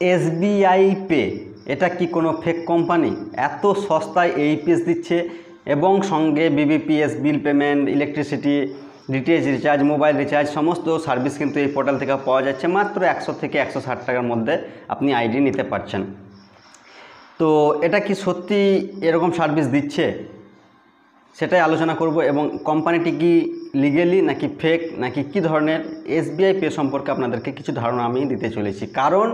SBI pay এটা কি কোনো ফেক কোম্পানি? এত সস্তায় এইপিএস দিচ্ছে এবং সঙ্গে BBPS, bill payment, electricity, DTH recharge, mobile recharge সমস্ত সার্ভিস কিন্তু এই পোর্টাল থেকে পাওয়া যাচ্ছে মাত্র 100 থেকে 160 টাকার মধ্যে আপনি আইডি নিতে পারছেন। তো এটা কি সত্যি এরকম সার্ভিস দিচ্ছে সেটাই আলোচনা করব, এবং কোম্পানিটি কি লিগেলি নাকি ফেক নাকি কী ধরনের এসবিআই পে সম্পর্কে আপনাদেরকে কিছু ধারণা আমি দিতে চলেছি। কারণ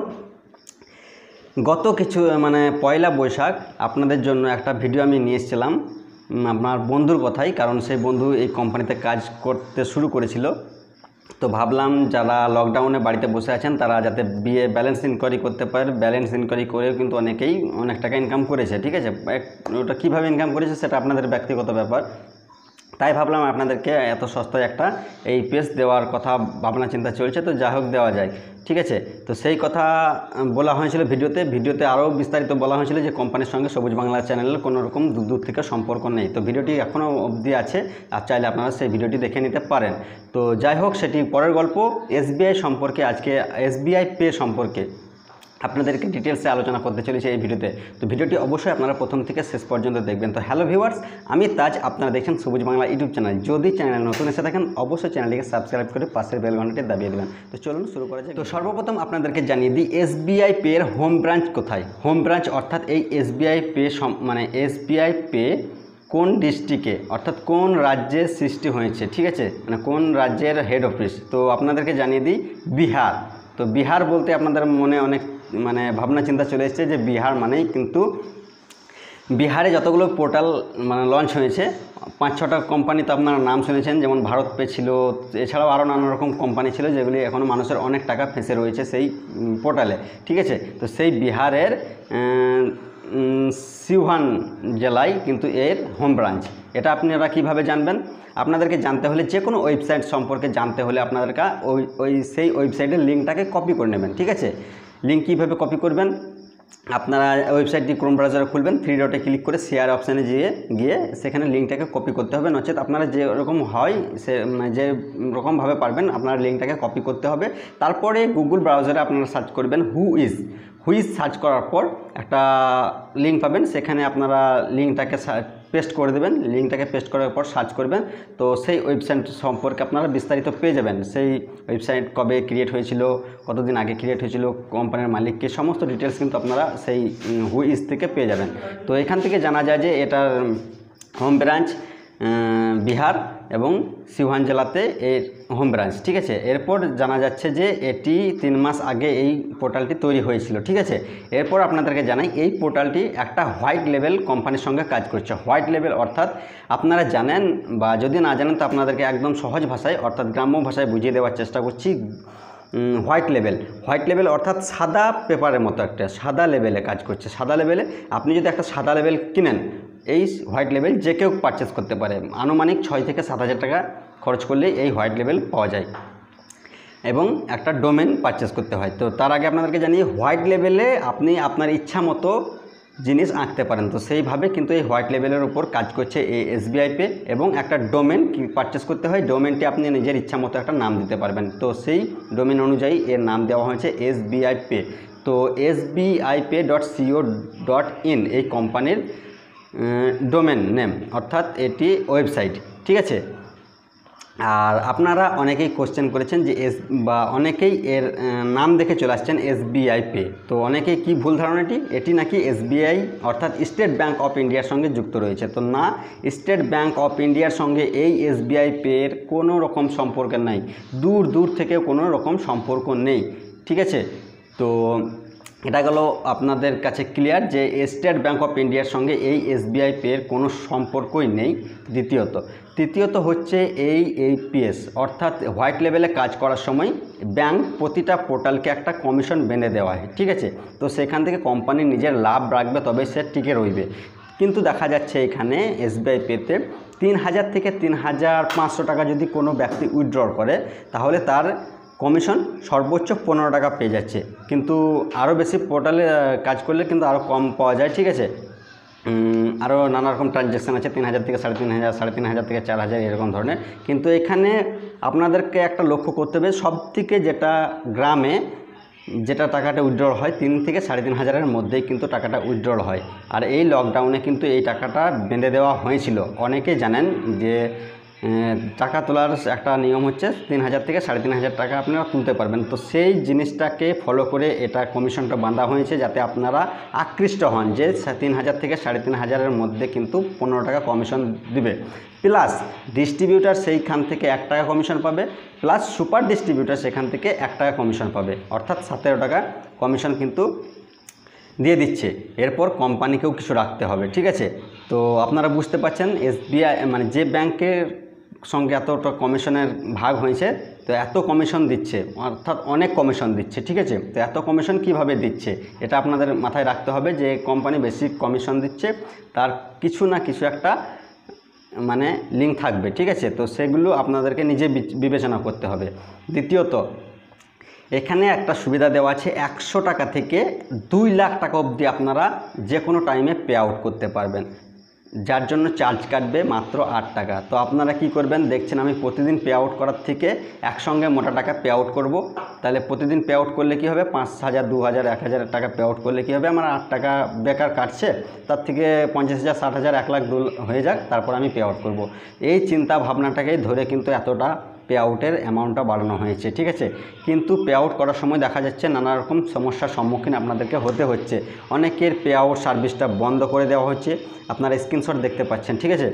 গত পয়লা বৈশাখ আপনাদের জন্য একটা ভিডিও আমি নিয়ে এসেছিলাম আপনার বন্ধুর কথাই, কারণ সেই বন্ধু এই কোম্পানিতে কাজ করতে শুরু করেছিল। তো ভাবলাম যারা লকডাউনে বাড়িতে বসে আছেন তারা যাতে ব্যালেন্স ইনকোয়ারি করতে পারে। ব্যালেন্স ইনকোয়ারি করেও কিন্তু অনেকেই অনেক টাকা ইনকাম করেছে, ঠিক আছে। ওটা কীভাবে ইনকাম করেছে সেটা আপনাদের ব্যক্তিগত ব্যাপার, তাই ভাবলাম আপনাদেরকে এত সস্তায় একটা এইপিএস দেওয়ার কথা ভাবনা চিন্তা চলছে, তো যা হোক দেওয়া যায়, ঠিক আছে। তো সেই কথা বলা হয়েছিল ভিডিওতে আরও বিস্তারিত বলা হয়েছিল যে কোম্পানির সঙ্গে সবুজ বাংলা চ্যানেলের কোনো রকম দূর থেকে সম্পর্ক নেই। তো ভিডিওটি এখনও অবধি আছে, আর চাইলে আপনারা সেই ভিডিওটি দেখে নিতে পারেন। তো যাই হোক, সেটি পরের গল্প। এসবিআই সম্পর্কে আজকে এসবিআই পে সম্পর্কে আপনাদেরকে ডিটেলসে আলোচনা করতে চলেছে এই ভিডিওতে। তো ভিডিওটি অবশ্যই আপনারা প্রথম থেকে শেষ পর্যন্ত দেখবেন। তো হ্যালো ভিউয়ার্স, আমি তাজ, আপনারা দেখছেন সবুজ বাংলা ইউটিউব চ্যানেল। যদি চ্যানেল নতুন এসে থাকেন অবশ্যই চ্যানেলটিকে সাবস্ক্রাইব করে পাশের বেল ঘন্টাটি দাবিয়ে দেবেন। তো চলুন শুরু করা যাক। তো সর্বপ্রথম আপনাদেরকে জানিয়ে দিই এসবিআই পে এর হোম ব্রাঞ্চ কোথায়। হোম ব্রাঞ্চ অর্থাৎ এই এসবিআই পে এসবিআই পে কোন ডিস্ট্রিক্টে অর্থাৎ কোন রাজ্যে সৃষ্টি হয়েছে, ঠিক আছে, কোন রাজ্যের হেড অফিস। তো আপনাদেরকে জানিয়ে দিই বিহার। তো বিহার বলতে আপনাদের মনে অনেক ভাবনা চিন্তা চলে এসেছে যে বিহার মানেই কিন্তু বিহারে যতগুলো পোর্টাল লঞ্চ হয়েছে 5-6টা কোম্পানি তো আপনারা নাম শুনেছেন, যেমন ভারত পে ছিল, এছাড়াও আরও নানা রকম কোম্পানি ছিল যেগুলি এখনও মানুষের অনেক টাকা ফেঁসে রয়েছে সেই পোর্টালে, ঠিক আছে। তো সেই বিহারের সিওয়ান জেলায় কিন্তু এর হোম ব্রাঞ্চ। এটা আপনারা কীভাবে জানবেন? আপনাদেরকে জানতে হলে যে কোনো ওয়েবসাইট সম্পর্কে জানতে হলে আপনাদেরকে সেই ওয়েবসাইটের লিঙ্কটাকে কপি করে নেবেন, ঠিক আছে। লিঙ্ক কীভাবে কপি করবেন? আপনারা ওয়েবসাইটটি ক্রোম ব্রাউজারে খুলবেন, 3 ডটে ক্লিক করে শেয়ার অপশানে গিয়ে সেখানে লিঙ্কটাকে কপি করতে হবে। নচেত আপনারা যে রকম হয় যে রকমভাবে পারবেন আপনারা লিঙ্কটাকে কপি করতে হবে। তারপরে গুগল ব্রাউজারে আপনারা সার্চ করবেন হু ইজ সার্চ করার পর একটা লিঙ্ক পাবেন, সেখানে আপনারা লিঙ্কটাকে পেস্ট করে দেবেন। লিঙ্কটাকে পেস্ট করার পর সার্চ করবেন, তো সেই ওয়েবসাইট সম্পর্কে আপনারা বিস্তারিত পেয়ে যাবেন। সেই ওয়েবসাইট কবে ক্রিয়েট হয়েছিল, কতদিন আগে ক্রিয়েট হয়েছিল, কোম্পানির মালিককে, সমস্ত ডিটেলস কিন্তু আপনারা সেই হু ইজ থেকে পেয়ে যাবেন। তো এখান থেকে জানা যায় যে এটার হোম ব্রাঞ্চ বিহার এবং সিওয়ান জেলাতে এর হোম ব্রাঞ্চ, ঠিক আছে। এরপর জানা যাচ্ছে যে এটি 3 মাস আগে এই পোর্টালটি তৈরি হয়েছিল, ঠিক আছে। এরপর আপনাদেরকে জানাই এই পোর্টালটি একটা হোয়াইট লেভেল কোম্পানির সঙ্গে কাজ করছে। হোয়াইট লেভেল অর্থাৎ আপনারা জানেন, বা যদি না জানেন তো আপনাদেরকে একদম সহজ ভাষায় অর্থাৎ গ্রাম্য ভাষায় বুঝিয়ে দেওয়ার চেষ্টা করছি। হোয়াইট লেভেল অর্থাৎ সাদা পেপারের মতো একটা সাদা লেভেলে কাজ করছে। সাদা লেভেলে আপনি যদি একটা সাদা লেভেল কিনেন, এই হোয়াইট লেভেল যে কেউ পারচেস করতে পারে। আনুমানিক 6 থেকে 7 হাজার টাকা খরচ করলেই এই হোয়াইট লেভেল পাওয়া যায় এবং একটা ডোমেন পারচেস করতে হয়। তো তার আগে আপনাদেরকে জানিয়ে হোয়াইট লেভেলে আপনি আপনার ইচ্ছা মতো জিনিস আঁকতে পারেন। তো সেইভাবে কিন্তু এই হোয়াইট লেভেলের উপর কাজ করছে এই এসবিআই পে, এবং একটা ডোমেন পারচেস করতে হয়। ডোমেনটি আপনি নিজের ইচ্ছা মতো একটা নাম দিতে পারবেন। তো সেই ডোমেন অনুযায়ী এর নাম দেওয়া হয়েছে এসবিআই পে। তো sbip.co.in এই কোম্পানির ডোমেন নেম, অর্থাৎ এটি ওয়েবসাইট, ঠিক আছে। আর আপনারা অনেকেই কোশ্চেন করেছেন যে অনেকেই এর নাম দেখে চলে আসছেন এসবিআই পে। তো অনেকেই কি ভুল ধারণাটি, এটি নাকি এসবিআই অর্থাৎ স্টেট ব্যাঙ্ক অফ ইন্ডিয়ার সঙ্গে যুক্ত রয়েছে। তো না, স্টেট ব্যাঙ্ক অফ ইন্ডিয়ার সঙ্গে এই এসবিআই পে এর কোনো রকম সম্পর্ক নাই, দূর থেকে কোনো রকম সম্পর্ক নেই, ঠিক আছে। তো এটা গেল আপনাদের কাছে ক্লিয়ার যে স্টেট ব্যাঙ্ক অফ ইন্ডিয়ার সঙ্গে এই এসবিআই পে এর কোনো সম্পর্কই নেই। তৃতীয়ত হচ্ছে এই এইপিএস অর্থাৎ হোয়াইট লেভেলে কাজ করার সময় ব্যাঙ্ক প্রতিটা পোর্টালকে একটা কমিশন বেঁধে দেওয়া হয়, ঠিক আছে। তো সেখান থেকে কোম্পানি নিজের লাভ রাখবে, তবে সে টিকে রইবে। কিন্তু দেখা যাচ্ছে এখানে এসবিআই পেতে 3000 থেকে 3500 টাকা যদি কোনো ব্যক্তি উইথড্র করে তাহলে তার কমিশন সর্বোচ্চ 15 টাকা পেয়ে যাচ্ছে। কিন্তু আরও বেশি পোর্টালে কাজ করলে কিন্তু আরও কম পাওয়া যায়, ঠিক আছে। আরও নানা রকম ট্রানজ্যাকশান আছে, 3000 থেকে 3500, 3500 থেকে 4000 এরকম ধরনের। কিন্তু এখানে আপনাদেরকে একটা লক্ষ্য করতে হবে, সবথেকে যেটা গ্রামে যেটা টাকাটা উইথড্রল হয় 3 থেকে 3,500-এর মধ্যেই কিন্তু টাকাটা উইথড্রল হয়। আর এই লকডাউনে কিন্তু এই টাকাটা বেঁধে দেওয়া হয়েছিল। অনেকেই জানেন যে টাকা তোলার একটা নিয়ম হচ্ছে 3,000 থেকে 3,500 টাকা আপনারা তুলতে পারবেন। তো সেই জিনিসটাকে ফলো করে এটা কমিশনটা বাঁধা হয়েছে, যাতে আপনারা আকৃষ্ট হন যে 3,000 থেকে 3,500-এর মধ্যে কিন্তু 15 টাকা কমিশন দিবে, প্লাস ডিস্ট্রিবিউটার সেইখান থেকে 1 টাকা কমিশন পাবে, প্লাস সুপার ডিস্ট্রিবিউটার সেখান থেকে 1 টাকা কমিশন পাবে, অর্থাৎ 17 টাকা কমিশন কিন্তু দিয়ে দিচ্ছে। এরপর কোম্পানিকেও কিছু রাখতে হবে, ঠিক আছে। তো আপনারা বুঝতে পারছেন SBI মানে যে ব্যাংকের সঙ্গে এতটা কমিশনের ভাগ হয়েছে, তো এত কমিশন দিচ্ছে, অর্থাৎ অনেক কমিশন দিচ্ছে, ঠিক আছে। তো এত কমিশন কিভাবে দিচ্ছে এটা আপনাদের মাথায় রাখতে হবে, যে কোম্পানি বেশি কমিশন দিচ্ছে তার কিছু না কিছু একটা মানে লিঙ্ক থাকবে, ঠিক আছে। তো সেগুলো আপনাদেরকে নিজে বিবেচনা করতে হবে। দ্বিতীয়ত, এখানে একটা সুবিধা দেওয়া আছে, 100 টাকা থেকে 2 লাখ টাকা অবধি আপনারা যে কোনো টাইমে পে আউট করতে পারবেন, যার জন্য চার্জ কাটবে মাত্র 8 টাকা। তো আপনারা কি করবেন, দেখছেন আমি প্রতিদিন পে আউট করার থেকে একসঙ্গে মোটা টাকা পে আউট করব। তাহলে প্রতিদিন পে আউট করলে কি হবে, 5,000, 2,000, 1,000 টাকা পে আউট করলে কি হবে, আমার 8 টাকা বেকার কাটছে, তার থেকে 50,000, 60,000, 1 লাখ হয়ে যাক, তারপর আমি পে আউট করব। এই চিন্তা ভাবনাটাকেই ধরে কিন্তু এতটা পে আউটের অ্যামাউন্টটা বাড়ানো হয়েছে, ঠিক আছে। কিন্তু পে আউট করার সময় দেখা যাচ্ছে নানা রকম সমস্যার সম্মুখীন আপনাদেরকে হতে হচ্ছে। অনেকের পে আউট সার্ভিসটা বন্ধ করে দেওয়া হচ্ছে, আপনারা স্ক্রিনশট দেখতে পাচ্ছেন, ঠিক আছে।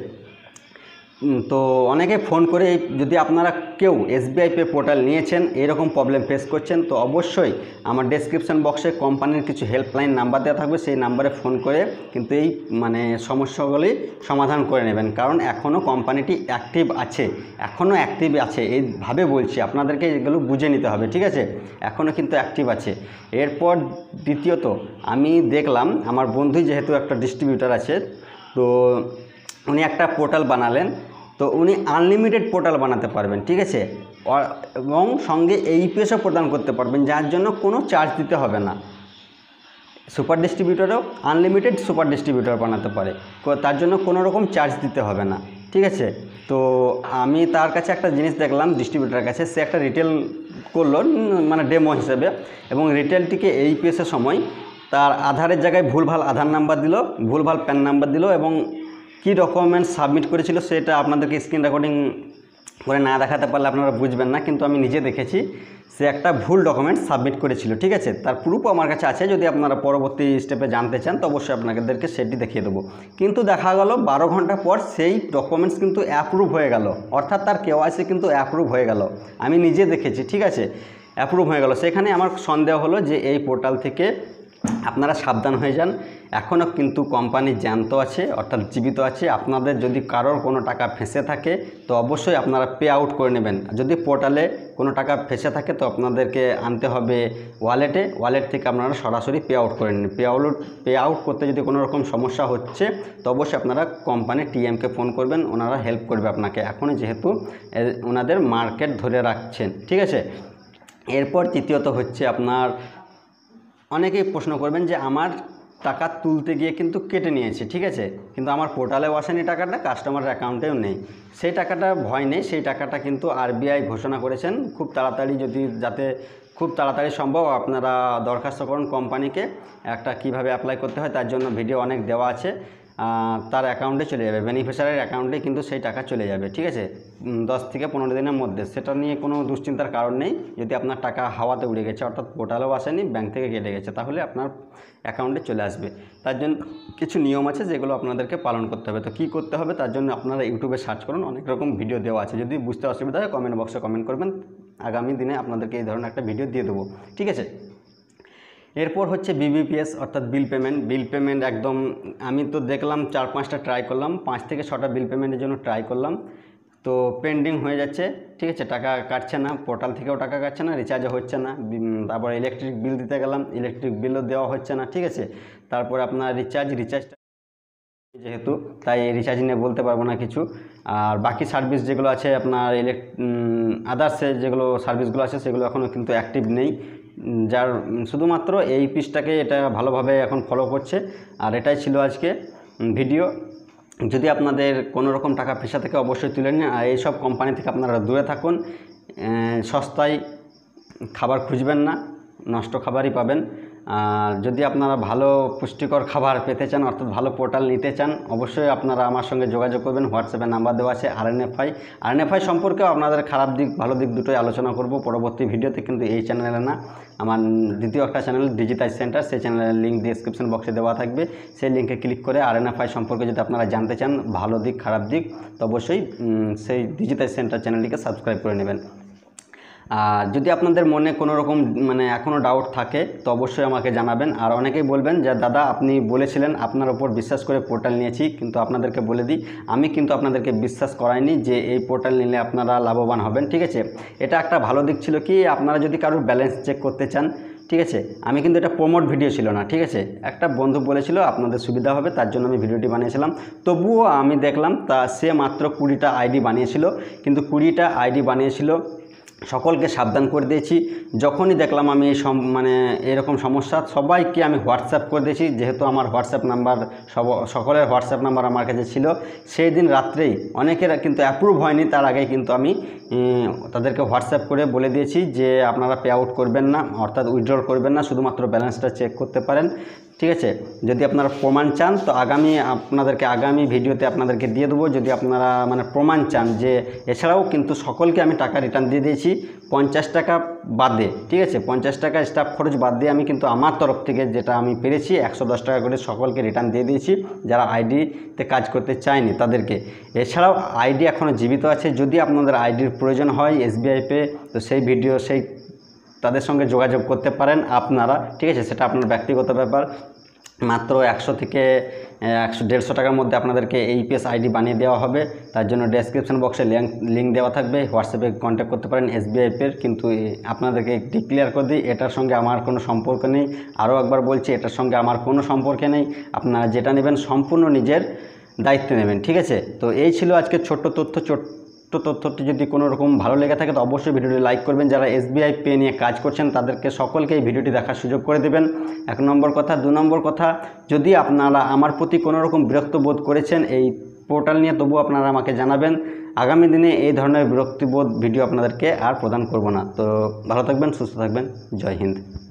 তো অনেকে ফোন করে, যদি আপনারা কেউ SBI পে পোর্টাল নিয়েছেন এরকম প্রবলেম ফেস করছেন, তো অবশ্যই আমার ডেসক্রিপশন বক্সে কোম্পানির কিছু হেল্পলাইন নাম্বার দেওয়া থাকবে, সেই নাম্বারে ফোন করে কিন্তু এই মানে সমস্যাগুলি সমাধান করে নেবেন। কারণ এখনও কোম্পানিটি অ্যাক্টিভ আছে, এইভাবে বলছি, আপনাদেরকে এগুলো বুঝে নিতে হবে, ঠিক আছে। এখনও কিন্তু অ্যাক্টিভ আছে। এরপর দ্বিতীয়ত, আমি দেখলাম আমার বন্ধুই যেহেতু একটা ডিস্ট্রিবিউটার আছে, তো উনি একটা পোর্টাল বানালেন। তো উনি আনলিমিটেড পোর্টাল বানাতে পারবেন, ঠিক আছে, এবং সঙ্গে APSও প্রদান করতে পারবেন, যার জন্য কোনো চার্জ দিতে হবে না। সুপার ডিস্ট্রিবিউটারও আনলিমিটেড সুপার ডিস্ট্রিবিউটার বানাতে পারে, তার জন্য কোনো রকম চার্জ দিতে হবে না, ঠিক আছে। তো আমি তার কাছে একটা জিনিস দেখলাম, ডিস্ট্রিবিউটারের কাছে, সে একটা রিটেল করলো মানে ডেমো হিসেবে, এবং রিটেলটিকে APSের সময় তার আধারের জায়গায় ভুলভাল আধার নাম্বার দিল, ভুলভাল প্যান নাম্বার দিল, এবং কি ডকুমেন্টস সাবমিট করেছিল সেটা আপনাদেরকে স্ক্রিন রেকর্ডিং করে না দেখাতে পারলে আপনারা বুঝবেন না, কিন্তু আমি নিজে দেখেছি সে একটা ভুল ডকুমেন্টস সাবমিট করেছিল, ঠিক আছে। তার প্রুফও আমার কাছে আছে, যদি আপনারা পরবর্তী স্টেপে জানতে চান তো অবশ্যই আপনাদেরকে সেটি দেখিয়ে দেবো। কিন্তু দেখা গেল 12 ঘন্টা পর সেই ডকুমেন্টস কিন্তু অ্যাপ্রুভ হয়ে গেল, অর্থাৎ তার KYC কিন্তু অ্যাপ্রুভ হয়ে গেল, আমি নিজে দেখেছি, ঠিক আছে, অ্যাপ্রুভ হয়ে গেল। সেখানে আমার সন্দেহ হলো যে এই পোর্টাল থেকে আপনারা সাবধান হয়ে যান। এখনও কিন্তু কোম্পানি জ্যান্ত আছে, অর্থাৎ জীবিত আছে। আপনাদের যদি কারোর কোনো টাকা ফেঁসে থাকে তো অবশ্যই আপনারা পে আউট করে নেবেন। যদি পোর্টালে কোনো টাকা ফেঁসে থাকে তো আপনাদেরকে আনতে হবে ওয়ালেট থেকে আপনারা সরাসরি পে আউট করে নিন। পে আউট করতে যদি কোনো রকম সমস্যা হচ্ছে তো অবশ্যই আপনারা কোম্পানি TMকে ফোন করবেন, ওনারা হেল্প করবে আপনাকে, এখনই যেহেতু ওনাদের মার্কেট ধরে রাখছেন, ঠিক আছে। এরপর তৃতীয়ত হচ্ছে, আপনার অনেকেই প্রশ্ন করবেন যে আমার টাকা তুলতে গিয়ে কিন্তু কেটে নিয়েছে, ঠিক আছে, কিন্তু আমার পোর্টালেও আসেনি টাকাটা, কাস্টমারের অ্যাকাউন্টেও নেই। সেই টাকাটা ভয় নেই, সেই টাকাটা কিন্তু RBI ঘোষণা করেছেন খুব তাড়াতাড়ি, যাতে খুব তাড়াতাড়ি সম্ভব আপনারা দরখাস্ত করুন কোম্পানিকে। একটা কিভাবে অ্যাপ্লাই করতে হয় তার জন্য ভিডিও অনেক দেওয়া আছে, তার অ্যাকাউন্টে চলে যাবে, বেনিফিশিয়ারির অ্যাকাউন্টে কিন্তু সেই টাকা চলে যাবে, ঠিক আছে, 10 থেকে 15 দিনের মধ্যে। সেটা নিয়ে কোনো দুশ্চিন্তার কারণ নেই। যদি আপনার টাকা হাওয়াতে উড়ে গেছে, অর্থাৎ পোর্টালেও আসেনি, ব্যাংক থেকে কেটে গেছে, তাহলে আপনার অ্যাকাউন্টে চলে আসবে। তার জন্য কিছু নিয়ম আছে যেগুলো আপনাদেরকে পালন করতে হবে। তো কী করতে হবে তার জন্য আপনারা ইউটিউবে সার্চ করুন, অনেক রকম ভিডিও দেওয়া আছে। যদি বুঝতে অসুবিধা হয় কমেন্ট বক্সে কমেন্ট করবেন, আগামী দিনে আপনাদেরকে এই ধরনের একটা ভিডিও দিয়ে দেবো, ঠিক আছে। এরপর হচ্ছে BBPS অর্থাৎ বিল পেমেন্ট একদম আমি তো দেখলাম 4-5টা ট্রাই করলাম, 5 থেকে 6টা বিল পেমেন্টের জন্য ট্রাই করলাম, তো পেন্ডিং হয়ে যাচ্ছে, ঠিক আছে, টাকা কাটছে না, পোর্টাল থেকেও টাকা কাটছে না, রিচার্জও হচ্ছে না। তারপর ইলেকট্রিক বিল দিতে গেলাম, ইলেকট্রিক বিলও দেওয়া হচ্ছে না, ঠিক আছে। তারপর আপনার রিচার্জটা যেহেতু, তাই রিচার্জ নিয়ে বলতে পারবো না কিছু। আর বাকি সার্ভিস যেগুলো আছে আপনার আদার্সে যেগুলো সার্ভিসগুলো আছে সেগুলো এখনও কিন্তু অ্যাক্টিভ নেই, যার শুধুমাত্র এই পিসটাকে এটা ভালোভাবে এখন ফলো করছে। আর এটাই ছিল আজকে ভিডিও। যদি আপনাদের কোনো রকম টাকা ফেঁসে থেকে অবশ্যই তুলে নিন, আর এইসব কোম্পানি থেকে আপনারা দূরে থাকুন। সস্তায় খাবার খুঁজবেন না, নষ্ট খাবারই পাবেন। আর যদি আপনারা ভালো পুষ্টিকর খাবার পেতে চান, অর্থাৎ ভালো পোর্টাল নিতে চান, অবশ্যই আপনারা আমার সঙ্গে যোগাযোগ করবেন। হোয়াটসঅ্যাপে নাম্বার দেওয়া আছে। আরএনএফআই সম্পর্কেও আপনাদের খারাপ দিক ভালো দিক দুটোই আলোচনা করব পরবর্তী ভিডিওতে, কিন্তু এই চ্যানেলে না, আমার দ্বিতীয় একটা চ্যানেল ডিজিটাইজ সেন্টার, সেই চ্যানেলের লিঙ্ক ডিসক্রিপশন বক্সে দেওয়া থাকবে। সেই লিঙ্কে ক্লিক করে আরএনএফআই সম্পর্কে যদি আপনারা জানতে চান, ভালো দিক খারাপ দিক, তো অবশ্যই সেই ডিজিটাইজ সেন্টার চ্যানেলটিকে সাবস্ক্রাইব করে নেবেন। আর যদি আপনাদের মনে কোনো রকম এখনও ডাউট থাকে তো অবশ্যই আমাকে জানাবেন। আর অনেকেই বলবেন যে দাদা আপনি বলেছিলেন আপনার ওপর বিশ্বাস করে পোর্টাল নিয়েছি, কিন্তু আপনাদেরকে বলে দিই আমি কিন্তু আপনাদেরকে বিশ্বাস করাইনি যে এই পোর্টাল নিলে আপনারা লাভবান হবেন। ঠিক আছে, এটা একটা ভালো দিক ছিল কি, আপনারা যদি কারোর ব্যালেন্স চেক করতে চান, ঠিক আছে, আমি কিন্তু এটা প্রমোট ভিডিও ছিল না। ঠিক আছে, একটা বন্ধু বলেছিল আপনাদের সুবিধা হবে, তার জন্য আমি ভিডিওটি বানিয়েছিলাম। তবুও আমি দেখলাম সে মাত্র 20টা আইডি বানিয়েছিল, কিন্তু 20টা আইডি বানিয়েছিল, সকলকে সাবধান করে দিয়েছি। যখনই দেখলাম আমি এরকম সমস্যা, সবাইকে আমি হোয়াটসঅ্যাপ করে দিয়েছি, যেহেতু আমার হোয়াটসঅ্যাপ নাম্বার সকলের হোয়াটসঅ্যাপ নাম্বার আমার কাছে ছিল। সেই দিন রাত্রেই অনেকের কিন্তু অ্যাপ্রুভ হয়নি, তার আগেই কিন্তু আমি তাদেরকে হোয়াটসঅ্যাপ করে বলে দিয়েছি যে আপনারা পে আউট করবেন না, অর্থাৎ উইথড্র করবেন না, শুধুমাত্র ব্যালেন্সটা চেক করতে পারেন। ঠিক আছে, যদি আপনারা প্রমাণ চান তো আগামী ভিডিওতে আপনাদেরকে দিয়ে দেবো। যদি আপনারা প্রমাণ চান যে, এছাড়াও কিন্তু সকলকে আমি টাকা রিটার্ন দিয়ে দিয়েছি 50 টাকা বাদে। ঠিক আছে, 50 টাকা স্টাফ খরচ বাদ দিয়ে আমি কিন্তু আমার তরফ থেকে যেটা আমি পেরেছি 110 টাকা করে সকলকে রিটার্ন দিয়ে দিয়েছি, যারা আইডিতে কাজ করতে চায়নি তাদেরকে। এছাড়াও আইডি এখনও জীবিত আছে, যদি আপনাদের আইডির প্রয়োজন হয় SBI পে, তো সেই তাদের সঙ্গে যোগাযোগ করতে পারেন আপনারা। ঠিক আছে, সেটা আপনার ব্যক্তিগত ব্যাপার। মাত্র 100 থেকে 150 টাকার মধ্যে আপনাদেরকে এইপিএস আইডি বানিয়ে দেওয়া হবে। তার জন্য ডেসক্রিপশন বক্সে লিঙ্ক দেওয়া থাকবে, হোয়াটসঅ্যাপে কন্ট্যাক্ট করতে পারেন SBI পের। কিন্তু আপনাদেরকে একটি ক্লিয়ার করে দিই, এটার সঙ্গে আমার কোনো সম্পর্ক নেই। আরও একবার বলছি, এটার সঙ্গে আমার কোনো সম্পর্ক নেই। আপনারা যেটা নেবেন সম্পূর্ণ নিজের দায়িত্বে নেবেন। ঠিক আছে, তো এই ছিল আজকে ছোট্ট তথ্যটি। যদি কোনো রকম ভালো লেগে থাকে তো অবশ্যই ভিডিওটি লাইক করবেন। যারা SBI পে নিয়ে কাজ করছেন তাদেরকে সকলকে এই ভিডিওটি দেখার সুযোগ করে দেবেন, 1 নম্বর কথা। 2 নম্বর কথা, যদি আপনারা আমার প্রতি কোনো রকম বিরক্ত বোধ করেছেন এই পোর্টাল নিয়ে, তবু আপনারা আমাকে জানাবেন। আগামী দিনে এই ধরনের বিরক্তিবোধ ভিডিও আপনাদেরকে আর প্রদান করব না। তো ভালো থাকবেন, সুস্থ থাকবেন, জয় হিন্দ।